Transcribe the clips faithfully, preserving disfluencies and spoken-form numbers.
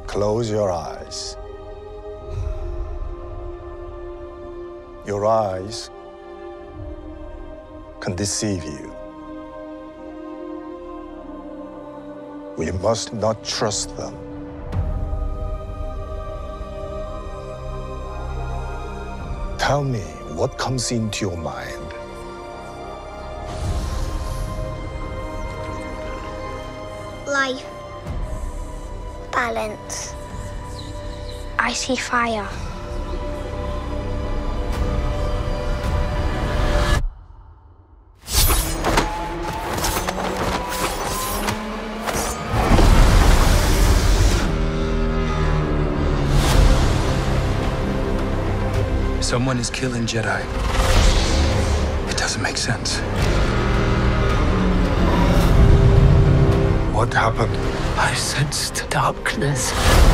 Close your eyes. Your eyes can deceive you. We must not trust them. Tell me what comes into your mind. Life. Balance. I see fire. Someone is killing Jedi. It doesn't make sense. What happened? I sensed darkness.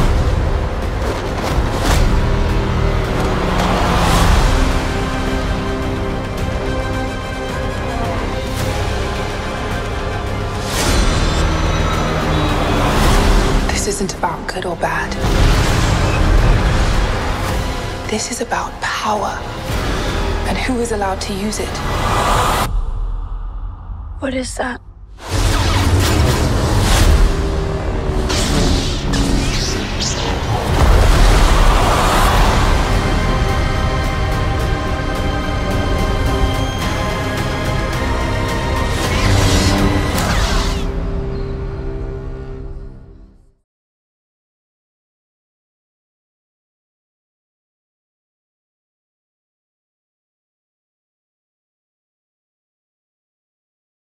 This isn't about good or bad. This is about power and who is allowed to use it. What is that?